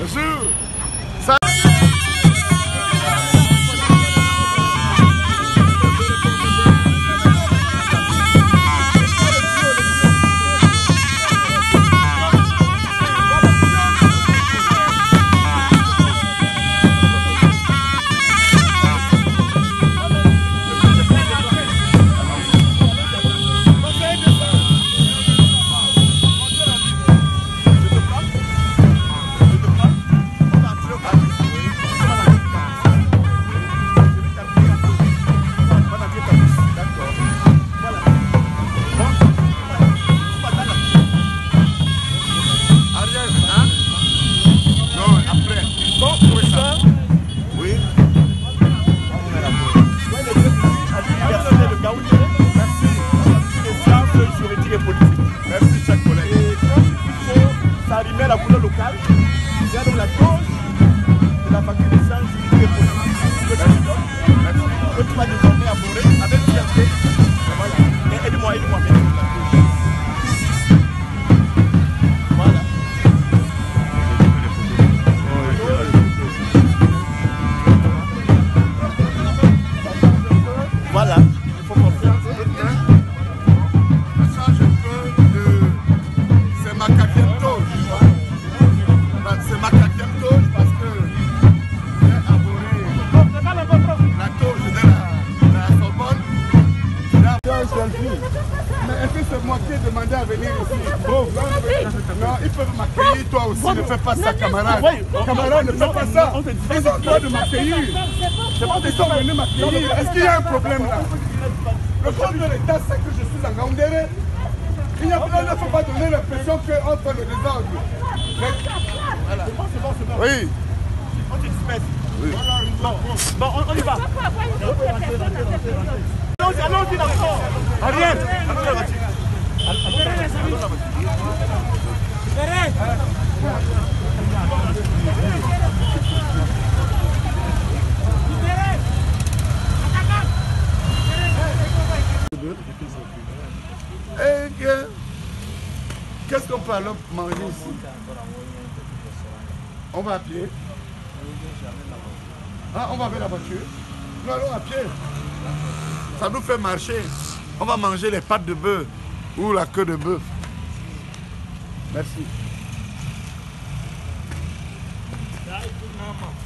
Bonjour. Ça... La couleur locale, c'est donc la cause de la facture de sang juridique et politique que tu donnes, que tu vas désormais aborder avec fierté. Voilà. Aide-moi, aide-moi. Voilà. Voilà. Il faut confiance. Ça, je peux c'est ma quatrième toge. C'est ma quatrième toge parce que j'ai abonné la toge de la Sorbonne. Mais est-ce que c'est moi qui ai demandé à venir ici? Non, ils peuvent m'accueillir, toi aussi, ne fais pas ça, camarade. Camarade, ne fais pas ça. Ils ont le droit de m'accueillir. C'est pas qu'ils sont venus m'accueillir. Est-ce qu'il y a un problème là? Le compte de l'État, c'est que je suis en Gaoundéré. Il ne faut pas donner l'impression qu'on fait le désordre. Voilà. C'est bon. Oui. On te disperse. Oui. Bon, on y va. Allons-y d'abord. Ariel. Allons dans la voiture. Qu'est-ce qu'on peut alors manger ici? On va à pied. Ah, on va avec la voiture. Nous allons à pied. Ça nous fait marcher. On va manger les pâtes de bœuf ou la queue de bœuf. Merci.